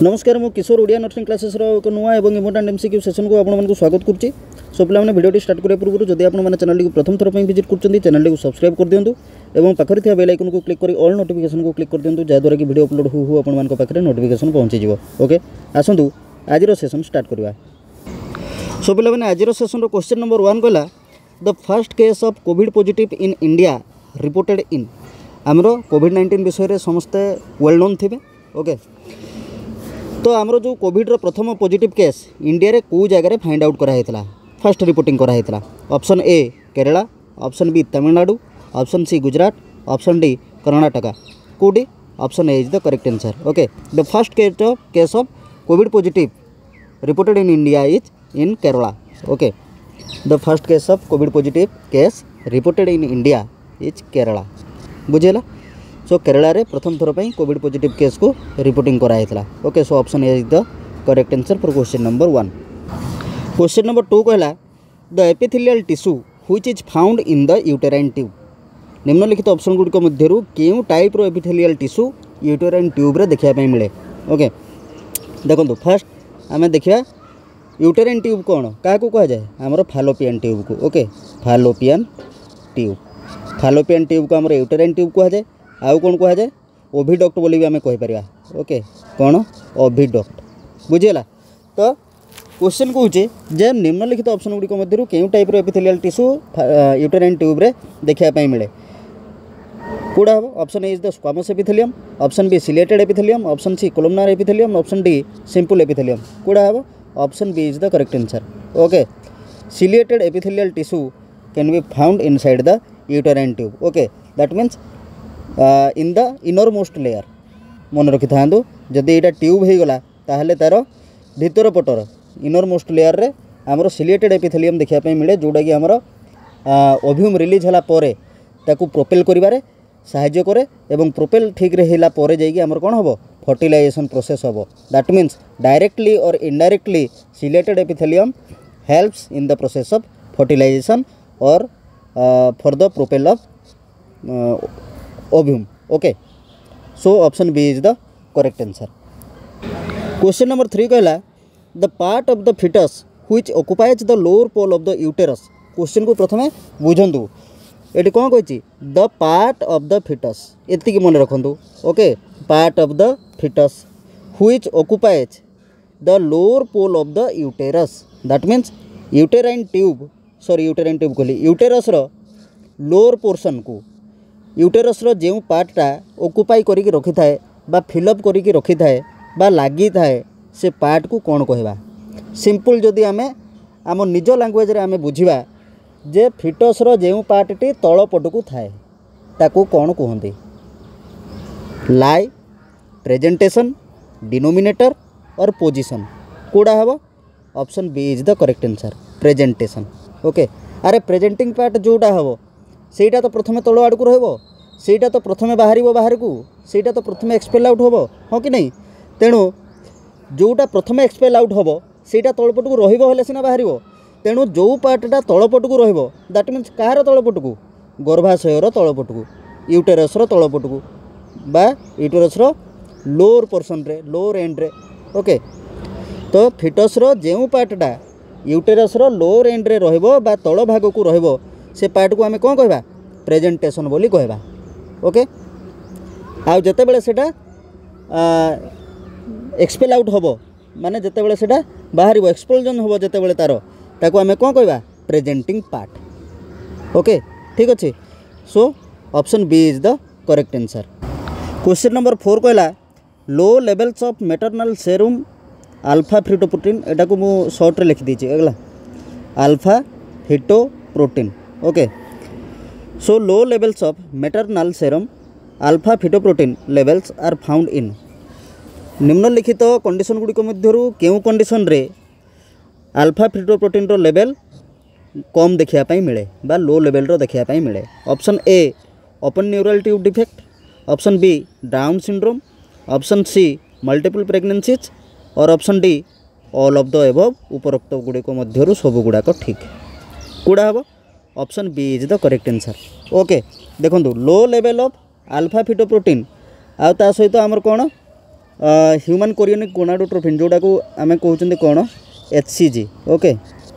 नमस्कार मु किशोर Odia nursing classes एक नुआ और इम्पोर्टाट एमसीक्यू सेशन को आपको स्वागत करुच्ची। सो पे भिडियो स्टार्ट करने पूर्व जदि आपने चैनल को प्रथम थर पर विजिट कर चैनल को सब्सक्राइब कर दिंतु और पाखर थी बेल आइकन को क्लिक कर ऑल नोटिफिकेशन को क्लिक कर दिंतु जहाँद्वारा कि वीडियो अपलोड हो आपंक पाखे नोटिफिकेशन पहुँची। ओके आसतु आज सेशन स्टार्ट करवा। सो पे आज सेशन क्वेश्चन नंबर 1 कहला the first case of Covid positive in India reported in आमर कोविड-19 विषय समस्ते वेल नोन थे। ओके तो आमर जो कोविड प्रथम पॉजिटिव केस इंडिया रे को जगह फाइंड आउट कराई फर्स्ट रिपोर्टिंग कराई। Option A Kerala, option B Tamil Nadu, option C Gujarat, option D Karnataka. कौटी option A is the correct answer. Okay the first case of Covid positive reported in India is in Kerala. Okay the first case of Covid positive case reported in India is Kerala. बुझेला। So Kerala रे प्रथम थर पर Covid positive case को reporting कराई। Okay so option A is the correct answer for question number 1। Question number 2 कहला the epithelial tissue which is found in the uterine tube. निम्नलिखित option गुड़िक मध्यरु केउ टाइप रो एपिथेलियल टिश्यू यूटेराइन ट्यूब रे देखिया पई मिले। ओके देखंतु फर्स्ट आमे देखिया यूटेराइन ट्यूब कोन काको कहा जाय हमरो फैलोपियन ट्यूब को। ओके फैलोपियन ट्यूब को हमरो यूटेराइन ट्यूब कहा जाय। आउ कौन कह जाए ओविडक्ट बोली भी आम कहीपर। ओके कौन ओविडक्ट बुझीगला। तो क्वेश्चन कहूँ जे निम्नलिखित ऑप्शन गुड़िक मध्य केउ type epithelial tissue uterine tube रे देखा मिले। कौड़ा हम option A is the squamous epithelium, option B ciliated epithelium, option C columnar epithelium, option D simple epithelium. कौड़ा हम option B is the correct answer. Okay ciliated epithelial tissue can be found inside the uterine tube. Okay that means in the innermost layer. मन रखी था जदि यहाँ tube हो गला ताहले तार भीतर पटर इनर मोस्ट लेयर रे आमर सिलेटेड एपिथेलियम देखा मिले जोटा कि आमर ओव्यूम रिलीज होला परे ताकू प्रोपेल करिबारे साहाय्य करे एवं प्रोपेल ठीक रे होला परे जाइए आमर कोन हबो फर्टिलाइजेशन प्रोसेस हबो। दैट मीन्स डायरेक्टली और indirectly ciliated epithelium helps in the process of fertilisation और for the propel of ovum. Okay so option B is the correct answer. Question number 3 कहला the part of the foetus which occupies the lower pole of the uterus. Question को प्रथमे बुझंतु एटी कौन कही the part of the foetus एति मन रखंतु। Okay part of the foetus which occupies the lower pole of the uterus. That means uterine tube कहली यूटेरस रो लोअर पोर्शन को यूटेरस रो जो पार्टा ऑक्युपाई करिक रखि थाए बा फिलअप करिक रखि थाए बा लागी थाए से पार्ट को कौन कहवा। सिंपल जदि आमे आम निज लैंग्वेज रे आमे बुझिबा जे फिटस रो जो पार्टटी तल पटकू थाए ताकू कौन कहते लाई, प्रेजेंटेशन, डिनोमिनेटर और पोजीशन। कौड़ा हम option B is the correct answer presentation. Okay अरे प्रेजेंटिंग पार्ट जोटा हम सेटा तो प्रथमे तल आड़ को रहिबो, सेटा तो प्रथमे बाहर को सेटा तो प्रथमे एक्सपेल आउट होबो हाँ कि नहीं। तेणु जोटा प्रथमे एक्सपेल आउट होबो सेटा तलपट को रहिबो हेले सिना बाहरिबो। तेणु जो पार्टटा तलपट को रहिबो दैट मीन्स कहार तलपट को गर्भाशयर तलपट को यूटेरस तलपट को बा यूटेरस लोअर पोर्शन रे लोअर एंड रे। ओके तो फिटस जो पार्टटा यूटेरस लोअर एंड रे रहिबो बा तल भाग को रहिबो से पार्ट को आमे कौन कहबा प्रेजेंटेशन बोली कहबा। ओके आउ जते बेले सेटा एक्सपेल आउट होबो माने जते बेले सेटा बाहरिबो एक्सप्लोजन होबो जते बेले ताको आमे कौन कहबा प्रेजेंटिंग पार्ट। ओके ठीक अच्छे। So option B is the correct answer. Question number 4 कहला low levels of maternal serum alpha fetoprotein एटा को मु शॉर्ट रे लिखि दीची अगला alpha fetoprotein. Okay so low levels of maternal serum alpha fetoprotein levels are found in. निम्नलिखित condition गुड़िक मध्यरु केउ कंडीशन रे अल्फा फिटोप्रोटीन रो लेवल कम देखिया पई मिले बा लो लेवल रो देखिया पई मिले। Option A open neural tube defect, option B Down syndrome, option C multiple pregnancies और option D all of the above. उपरोक्त गुड़िक मध्यरु सब गुड़ाक ठीक। कौड़ा हम option B is the correct answer. Okay देखो low level of alpha fetoprotein आ सहित आमर कौन ह्यूमन कोरियोनिक गोनाडोट्रोफिन जोटा को आम कहते कौन HCG okay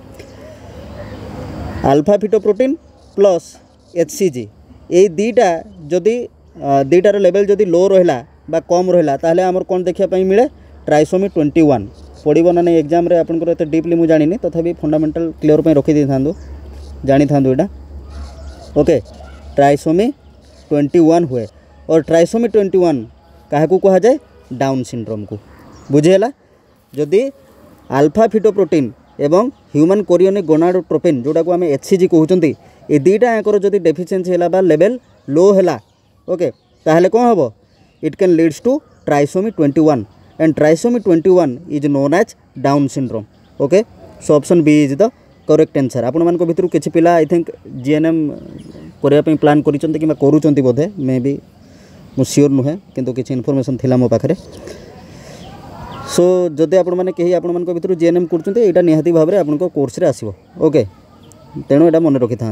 alpha fetoprotein plus HCG ये दीटा जदि दीटार लेवल जदि लो रहा बा कम रहा ताहले आमर कौन देखापी मिले ट्राइसोमी 21 पड़ो ना नहीं एग्जाम रे आपनकर एत डीपली मुझे जानी तथापि फंडामेंटल क्लियर पे रखी दी था जानी था यहाँ ओके ट्राइसोमी 21 हुए और ट्राइसोमी 21 क्या कह जाए डाउन सिंड्रोम को बुझेगा जदि अल्फा फिटोप्रोटीन एवं ह्यूमन कोरियोनिक गोनाडोट्रोफिन जोटा को आम HCG कहते ये दुईटा आंकर जदि डेफिशिएंसी है बा लेवल लो है ओके ताहले कौन हम it can leads to trisomy 21 and trisomy 21 is known as Down syndrome okay so option B is the correct answer आपण मान भितर किसी पिला आई थिंक GNM करने प्लान करुँच बोधे मे बी मु सियोर नुहे किंतु किसी इनफॉरमेशन थिला मो पाखरे सो जदि आपण मैंने कहीं आपण मान भितर GNM कर निहाती भाव में आपन कोर्स रे आसीबो ओके तेणु यहाँ मन रखी था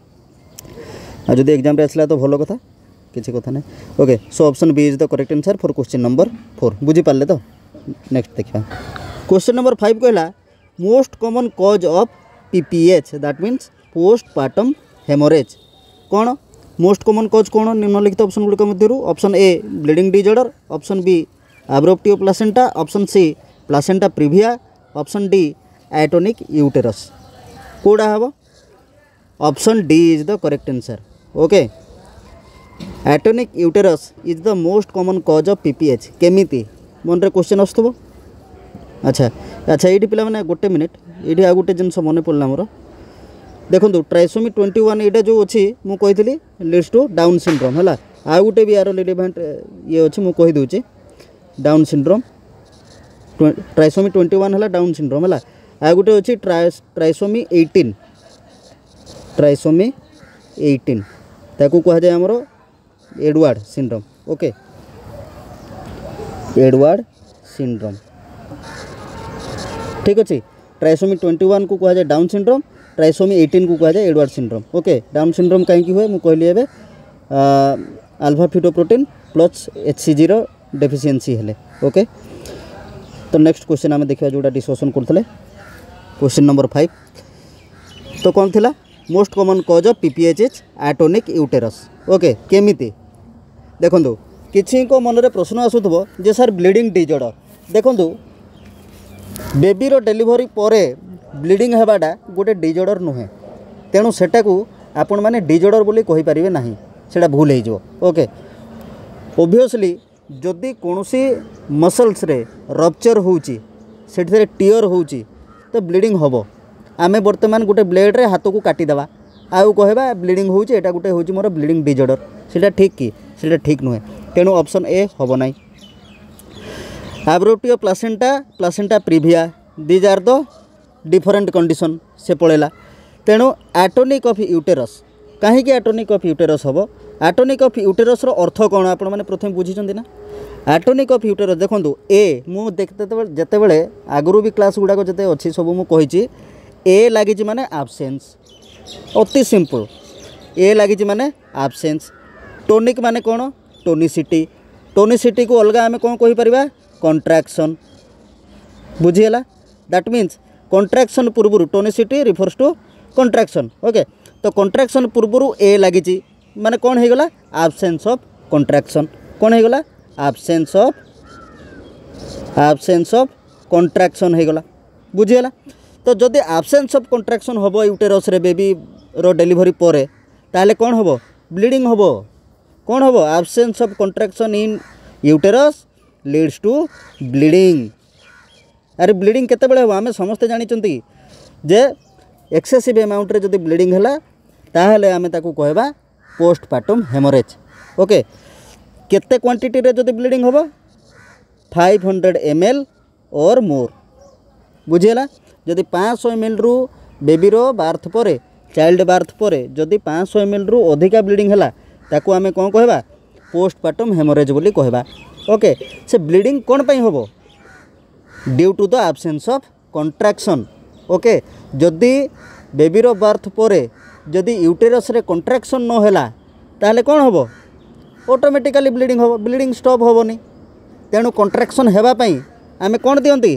जदि एग्जाम रे आसला तो भल कथा किसी कथा नहीं okay so option B is the correct answer for question number 4 बुझी पारे तो नेक्स्ट देखा क्वेश्चन नंबर 5 कहला most common cause of PPH that means postpartum haemorrhage कौन मोस्ट कॉमन कॉज कौन निम्नलिखित ऑप्शन गुड़िक मध्य option A bleeding disorder option B abruptive placenta option C placenta previa option D atonic uterus कोड़ा हम option D is the correct answer okay atonic uterus is the most common cause of PPH केमिति मन रे question आसुव अच्छा अच्छा ये पिला मैंने गोटे मिनिट ये आ गोटे जिन मन पड़ा मोर देखो ट्राइसोमी 21 ये जो अच्छी मुझे लीड्स टू डाउन सिंड्रोम है आ गोटे भी यार रिलेवेंट ये अच्छी मुझे कहीदे डाउन सिंड्रोम ट्राइसोमी 21 है डाउन सिंड्रोम है आ गोटे अच्छी ट्राइसोमी 18 ट्राइसोमी 18 ताकू कह जाए आमर Edward syndrome okay Edward syndrome ठीक अच्छे ट्राइसोमी 21 को कह जाए डाउन सिंड्रोम ट्राइसोमी 18 को कह जाए Edward syndrome okay Down syndrome कहीं हुए मुझे कहली एवं अल्फा फिटोप्रोटीन प्लस HCG रो डेफिशिएंसी हेले ओके तो नेक्स्ट क्वेश्चन आम देखा जोटा डिस्कसन करते क्वेश्चन नंबर 5 तो कौन थिला most common cause of PPH is atonic uterus okay केमिति देखो किसी को मन में प्रश्न आसुव जे सर ब्लीडिंग डिजॉर्डर देखो बेबीर डेलीवरी पर ब्लीडिंग होगाटा गोटे डिजॉर्डर नुहे तेणु सेटा को आपण मैंने डिजॉर्डर बोली कहि परिबे नाही सेटा भूल हो ओके ओब्वियसली जदि कौनसी मसल्स रे रप्चर होउची सेठी टीयर होउची तो ब्लीडिंग होबो आमे वर्तमान गोटे ब्लेड रे हाथ को काटिदेवा आउ कहवा ब्लीडिंग होउची एटा गोटे होउची मोर ब्लीडिंग डिजॉर्डर सेटा ठीक कि सेटा ठीक नुहे तेणु ऑप्शन ए होबो नाही abruptive placenta placenta previa these are the different condition से पड़ेला तेणु एटोनिक ऑफ यूटेरस कहीं एटोनिक ऑफ यूटेरस हम एटोनिक ऑफ यूटेरस रो अर्थ कौन आप प्रथम बुझी ना एटोनिक ऑफ यूटेरस देखो ए मुझे देखते जितेबले आगुरी भी क्लास गुड़ाक जिते अच्छी सब मुझे ए लगी माने आब्सेंस अति सिंपल ए लगी माने आब्सेंस टोनिक माने कौन टोनिसिटी टोनिसिटी को अलग आम कौन कहीपर कंट्राक्शन बुझीगला दैट मीन्स कंट्राक्शन पूर्व tonicity refers to contraction okay तो कंट्राक्शन पूर्व ए लगी माने कौन हो गला आब्सेंस ऑफ कंट्राक्शन कौन हो गला आब्सेंस ऑफ कंट्राक्शन हो गला बुझीगला तो जदि आब्सेंस ऑफ कंट्राक्शन हम यूटेरस रे बेबी रो डेलीवरी पर ताले कौन हम ब्लीडिंग हम कौन हम absence of contraction in uterus leads to bleeding अरे ब्लीडिंग केते बेले हो आमे समस्त जानिचंती जे एक्सेसिव अमाउंट रे जदि ब्लीडिंग हला ताहले आमे ताकू कहबा पोस्टपार्टम हेमोरेज ओके केते क्वांटिटी रे जदि ब्लीडिंग होबो 500 ml और मोर बुझीला जदि 500 ml रु बेबी रो बार्थ पर चाइल्ड बार्थ पर जदि 500 ml रु अधिका ब्लीडिंग हला ताकू आमे कोन कहबा पोस्टपार्टम हेमोरेज बोली कहबा ओके से ब्लीडिंग कौन पाई होबो due to the absence of contraction okay जदि बेबी रो बार्थ पर जदि यूटेरस रे कंट्राक्शन न होला ताहले कौन होबो ऑटोमेटिकली ब्लीडिंग होबो ब्लीडिंग स्टॉप होबोनी तेणु कंट्राक्शन हेबापी आम कौन दियंती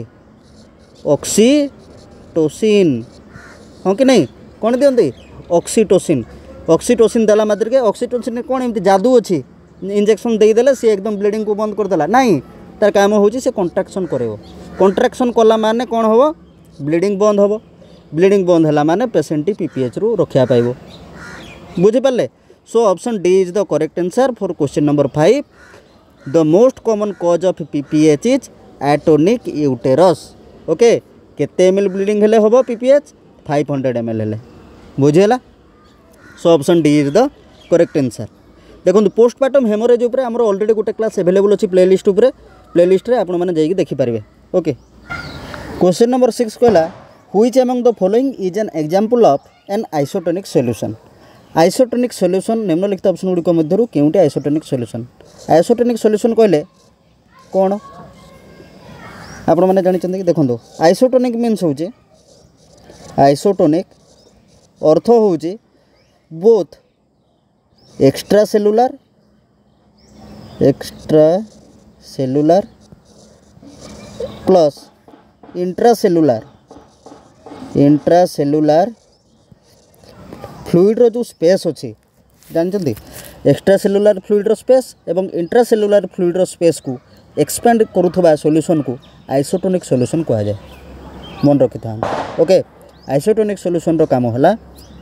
ऑक्सीटोसिन हाँ कि नहीं कौन दियंती ऑक्सीटोसिन ऑक्सीटोसिन देला मात्र के ऑक्सीटोसिन कौन एमती जादू अच्छी इंजेक्शन देदेले सी एकदम ब्लीडिंग को बंद करदेला नहीं तार काम होची से कंट्राक्शन करेबो कंट्राक्शन कला माने कौन होबो ब्लीडिंग बंद होबो ब्लीडिंग बंद है माने पेशेंट पीपीएच रु रक्षा पाइबो बुझिपारे। So option D is the correct answer for question number 5 the most common cause of PPH is atonic uterus okay केते एमएल ब्लीडिंग हेले होबो पीपीएच 500 ml हेले बुझिला। So option D is the correct answer. देखो postmortem haemorrhage उपर आमर already गोटे class available अच्छी प्लेलिस्ट उपर प्लेलिस्ट रे आपण माने जाई देखिपारे ओके। क्वेश्चन नंबर 6 कहला which among the following is an example of an isotonic solution isotonic solution निम्नलिखित ऑप्शन गुड़िक मध्यरु केउंटी आइसोटोनिक सॉल्यूशन कहले कौन आपण माने जानि कि देखो आइसोटोनिक मीन्स होचे आइसोटोनिक अर्थ होचे both extracellular plus intracellular fluid रो जो स्पेस अच्छी जानते एक्स्ट्रा सेलुलर फ्लूइड रो स्पेस एवं इंट्रासेलुलर फ्लूइड रो स्पेस को एक्सपेंड करुवा सॉल्यूशन को आइसोटोनिक सॉल्यूशन कहा जाए मन रखी था ओके। आइसोटोनिक सॉल्यूशन रो काम होला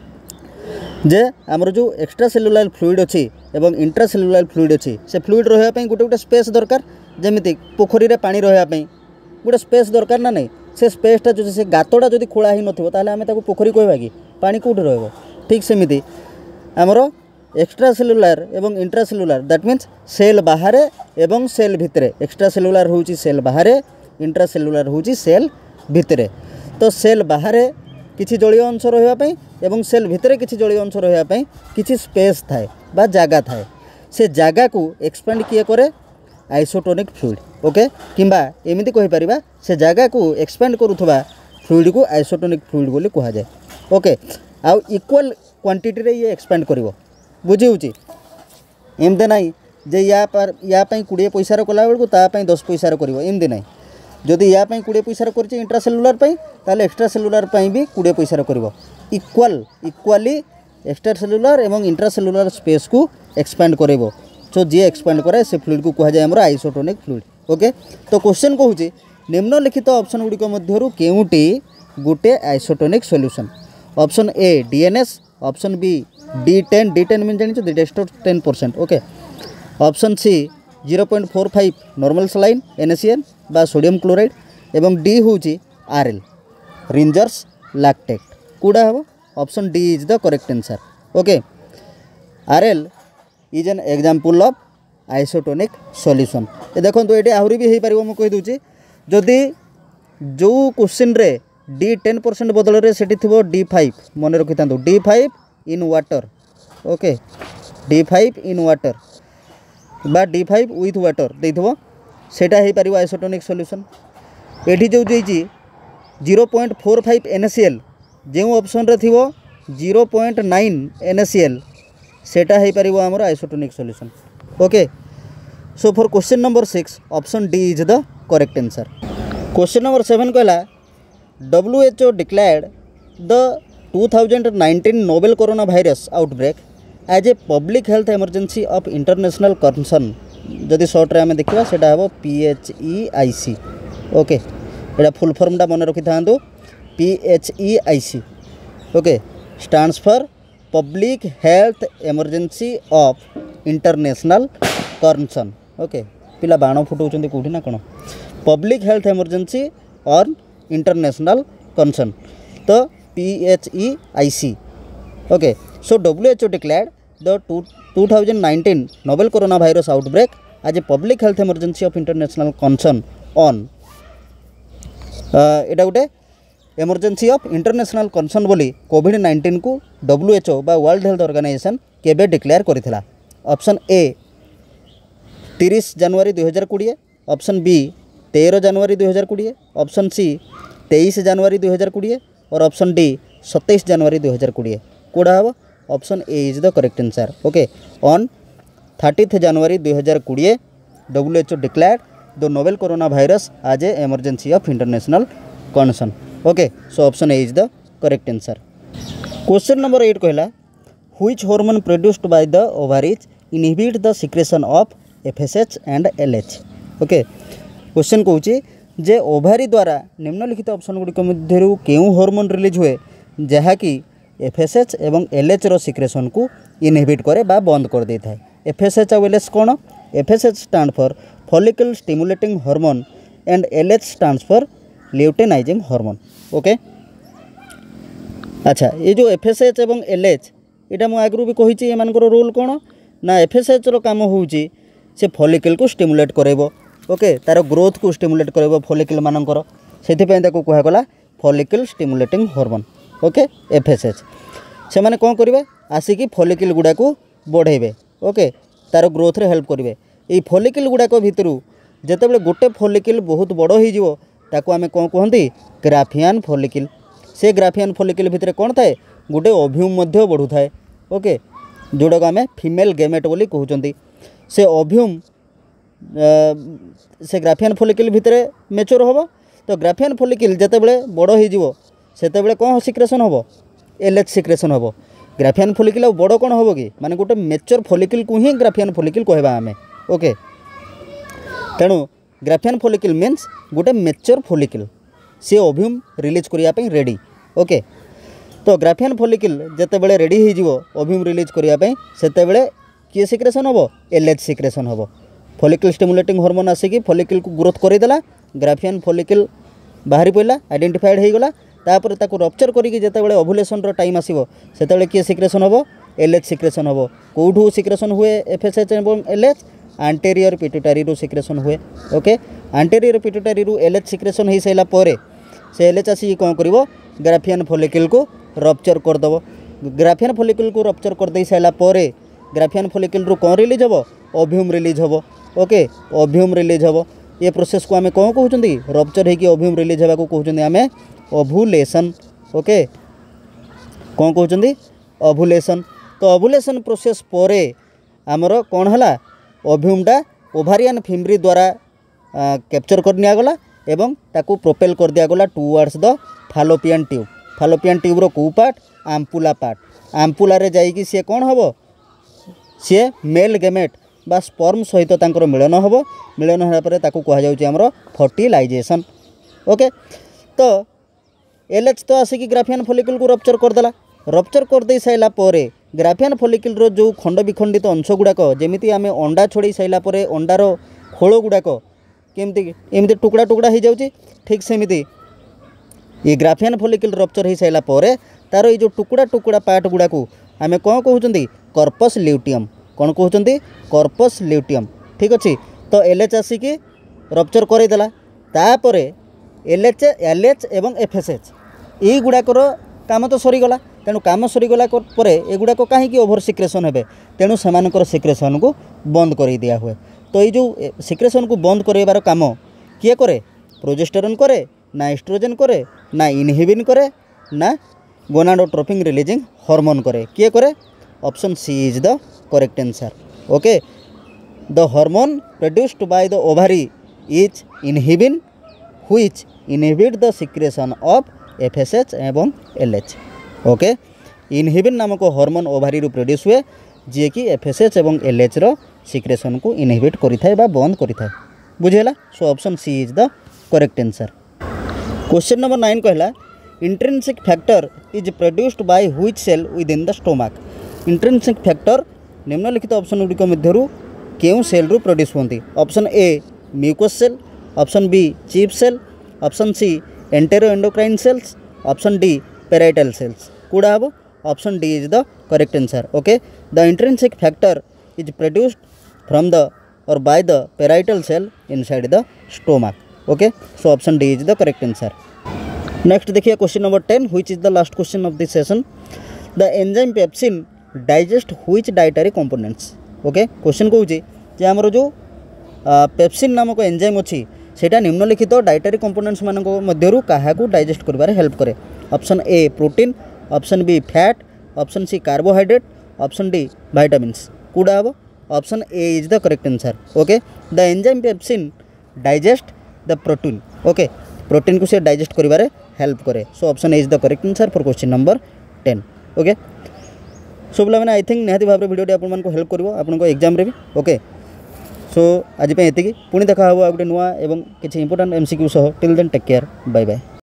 जे आमर जो एक्स्ट्रा सेलुलर फ्लूइड अच्छी एवं इंट्रासेलुलर फ्लूइड अच्छी से फ्लूइड रहा गोटे गोटे स्पेस दरकार जमी पोखरी रे पानी रहा गोटे स्पेस दरकार ना नहीं से स्पेसटा जो से गातटा जब खोला ही नथिबो ताले आमे ताको पोखरी कहबा कि पानी कोठी रहबो ठीक सेमिति आमर एक्स्ट्रा सेलुलर एवं इंट्रासेलुलर दैट मीन्स सेल बाहर एवं सेल भितरे एक्स्ट्रा सेलुलर होची सेल बाहर इंट्रासेलुलर होची सेल भितरे तो सेल बाहर किछि जलीय अंश रहिबा पई एवं सेल भितरे किछि जलीय अंश रहिबा पई किछि स्पेस थाए बा जागा थाए से जागा को एक्सपेंड किए करे आइसोटोनिक फ्लूइड ओके किंबा एमिति कहि परिबा से जागा को एक्सपेंड करूथबा फ्लूइड को आइसोटोनिक फ्लूइड बोली कहा जाए ओके। आउ इक्वल क्वांटिटी रे ये एक्सपेंड करिवो बुझी होची एमदे नाही जे या पई 20 पैसा रो कला बेलको ता पई 10 पैसा रो करिवो एमदे नाही जदि या पई 20 पैसा रो करछि इंट्रासेलुलर पई ताले एक्स्ट्रा सेलुलर पई भी 20 पैसा रो करिवो इक्वली एक्स्ट्रा सेलुलर एवं इंट्रासेलुलर स्पेस को एक्सपेंड करिवो तो जी एक्सपेंड करे से फ्लूइड को कहा जाए हमर आइसोटोनिक फ्लूइड ओके। तो क्वेश्चन कहूँ निम्नलिखित ऑप्शन गुड़िक मध्यरु केउंटी गोटे isotonic solution option A DNS option B D10 mean जानी dextrose 10% okay option C 0.45 normal saline NaCN बा सोडियम क्लोराइड एवं डी हूँ RL रिंजर्स लैक्टेट कूड़ा हम option D is the correct answer okay. RL is an example of isotonic solution ये देखो तो ये आहरी भी हो पार मुझे कहीदे जदि जो क्वेश्चन रे D10% बदल रे सेठी थिबो D5 मन रखी था D5 in water okay D5 in water बा D5 विथ वाटर देथिबो सेटा हे पारिबो आइसोटोनिक सॉल्यूशन एठी जो देछि 0.45 NaCl जो ऑप्शन रे थिबो 0.9 NaCl सेटा हे पारिबो हमर isotonic solution okay. So for question number 6 option D is the correct answer. Question number 7 कहला WHO declared the 2019 novel coronavirus outbreak as a public health emergency of international concern जदि short रे आमे देखिबा सेटा हेबो PHEIC ओके एटा full form टा मन रखि थांदो PHEIC okay stands for public health emergency of international concern okay पिला बाण फुटौचंदी कोठी ना कोन पब्लिक हेल्थ इमरजेंसी और इंटरनेशनल कंसर्न तो PHEIC okay. So WHO declared the 2019 novel coronavirus outbreak as a public health emergency of international concern on एटा गोटे emergency of international concern बोली कोविड-19 को WHO बा वर्ल्ड हेल्थ ऑर्गेनाइजेशन केबे declare करिथिला option A 30 January 2020 option B 13 January 2020 option C 23 January 2020 और option D 27 January 2020 कोड़ा हम option A is the correct answer okay. On 30 January 2020 WHO declared the novel corona virus as a emergency of international concern. Okay, so option A is the correct answer. Question number 8 कहला which hormone produced by the ovaries inhibit the secretion of FSH and LH. Okay, question कहूँ जे ओभारी द्वारा निम्नलिखित option गुड़िक मध्यरु केउं hormone release हुए जहाँकि एफएसएच एवं एलएच रो सिक्रेशन को इनहिबिट करे बा बंद कर देता है। एफएसएच और एलएच कौन? FSH stand for follicle stimulating hormone and LH stands for luteinizing hormone. Okay, अच्छा, ये जो एफएसएच एवं एलएच यहाँ मुझे आगु भी कही एमानकर रोल कौन ना एफएसएच रो काम होउची से फॉलिकल को स्टिमुलेट करेबो। ओके, तार ग्रोथ को स्टिमुलेट करेबो फॉलिकल मानकर, सेथिपई ताको कहगला follicle stimulating hormone. Okay, FSH से माने कौन करेंगे आसिकी फॉलिकल गुड़ा को बढ़ेबे। ओके, तार ग्रोथ रे हेल्प करेंगे। ये फॉलिकल गुड़ाक भितरु जेतेबेले गोटे फॉलिकल बहुत बड़ हो ताको आमे कौन कहती ग्राफियन फॉलिकल। से ग्राफियन फॉलिकल भितर कौन थाए गोटे ओव्यूम मध्य बढ़ू थाए। ओके, जोड़ाक आमे फीमेल गेमेट बोली कहउचंती। से ओव्यूम से ग्राफियन फॉलिकल भितर मैच्योर होबो। तो ग्राफियन फॉलिकल जेतेबेले बड़ हो सेतेबेले कौन सिक्रेशन होबो एलएच सिक्रेशन होबो। ग्राफियन फॉलिकल बड़ कौन होबो कि माने गोटे मैच्योर फॉलिकल को ही ग्राफियन फॉलिकल कहबा आमे। ओके, तेणु ग्राफियन फॉलिकल मीन्स गोटे मैच्योर फॉलिकल सी ओव्यूम रिलीज करिया पई रेडी। ओके, तो ग्राफियन फॉलिकल जेतेबेले रेडी हो जिवो ओव्यूम रिलीज करिया पई सेतेबेले किए सिक्रेशन होबो एलएच सिक्रेशन होबो। फॉलिकल स्टिमुलेटिंग हार्मोन आसिकी फॉलिकल को ग्रोथ करदेला, ग्राफियन फॉलिकल बाहरी पड़ला आइडेंटिफाइड हो गला। तापर ताको रप्चर करिकी जेतेबेले ओभुलेशन रो टाइम आसीबो सेतेबेले किए सिक्रेशन होबो एलएच सिक्रेशन होबो। कोठू सिक्रेशन हुए एफएसएच एवं एलएच आंटेरियर पिट्यूटरी रो सिक्रेशन हुए। ओके, आंटेरियर पिट्यूटरी रो एलएच सिक्रेशन हो साइला परे से एलएच आसी कौन करिवो ग्राफियन फॉलिकल को रप्चर कर दबो। ग्राफियन फॉलिकल को रप्चर कर दे साइला परे ग्राफियन फॉलिकल रो कौन रिलीज होबो ओव्यूम रिलीज होबो। ओके, ओव्यूम रिलीज होबो। ये प्रोसेस को आमे कौन कहउचंदी रप्चर हेकी ओव्यूम रिलीज हेबा को कहउचंदी आमे ओभुलेशन। ओके, कौन कहउचंदी ओभुलेशन। तो ओभुलेशन प्रोसेस परे आमर कौन हला ओव्यूमटा ओभारियन फिम्ब्री द्वारा कैप्चर कर निया गला एवं ताकू प्रोपेल कर दिया गला towards the fallopian tube. Fallopian tube रो को पार्ट आम्पुला पार्ट। आम्पुला रे जाइकी सी कौन होबो सी मेल गेमेट बा स्पर्म सहित तांकर मिलन होबो। मिलन होला परे ताकू कहा जाउची हमरो फर्टिलाइजेशन। ओके, तो एलएच तो आसिकी ग्राफियन फॉलिकल को रप्चर कर देला। रप्चर कर दे साइला परे ग्राफियन फॉलिकल रो जो खंड विखंडित अंश गुड़ाक जेमिति आमे अंडा छोड़ी साइला परे अंडार खोल गुड़ाक केमती एमती टुकड़ा टुकड़ा हो जाउची, ठीक सेमिति ये ग्राफियन फॉलिकल रप्चर हो साइला परे तार ये जो टुकड़ा टुकड़ा पार्ट गुड़ाक आमे कौन कहउचंदी कर्पस ल्यूटियम। कौन कहउचंदी कर्पस ल्यूटियम। ठीक अच्छे, तो एलएच आसिकी रप्चर करदेला। तापरे एलएच एलएच एवं एफएसएच ये गुड़ाकर काम तो सरीगला। तेणु काम सरीगला परे एगुड़ाक कहीं ओभर सिक्रेशन हेबे तेणु सेमानकर सिक्रेशन को बंद कर दिया हुए। तो ये जो सिक्रेशन को बंद करार काम किए करे प्रोजेस्टेरोन करे ना एस्ट्रोजेन करे ना इनहिबिन करे ना गोनाडोट्रोपिन रिलीजिंग हार्मोन करे। किए करे option C is the correct answer. Okay, the hormone produced by the ovary is inhibin which inhibit the secretion of FSH एवं एलएच। ओके, इनहिबिन नामक हार्मोन ओभारी रू प्रोड्यूस हुए जी कि एफएसएच एवं एलएच रो सिक्रेशन को इनहिबिट करिथाय बा बंद करिथाय। बुझेला, so option C is the correct answer. Question number 9 कहला intrinsic factor is produced by which cell within the stomach. Intrinsic factor निम्नलिखित ऑप्शन गुड़िक मध्यरु केउं सेल रु प्रोड्यूस होंती। Option A mucus cell, option B chief cell, option C entero endocrine cells, option D parietal cells. कूड़ा हम option D is the correct answer. Okay, the intrinsic factor is produced from the or by the parietal cell inside the stomach. Okay, so option D is the correct answer. Next देखिए question number 10 which is the last question of this session. The enzyme pepsin digest which dietary components. Okay, question कहूँ जे आमर जो pepsin नामक enzyme अच्छी सेटा निम्नलिखित dietary components मानक मध्यरु काहाकू डाइजेस्ट करिबारे हेल्प करे। Option A protein, option B fat, option C carbohydrate, option D vitamins. कूड़ा हम option A is the correct answer. Okay, the enzyme pepsin digest the protein okay protein को से digest करिवारे हेल्प करे so option A is the correct answer for question number 10 okay so बोला मैंने I think निहाती भाव video आपन को हेल्प करिवो आपन को एग्जाम रे भी ओके सो आज पे एतिकी पुणी देखा हबो आ गोटे नुआ एवं किछि इंपोर्टेंट एमसीक्यू सह till then take care bye bye.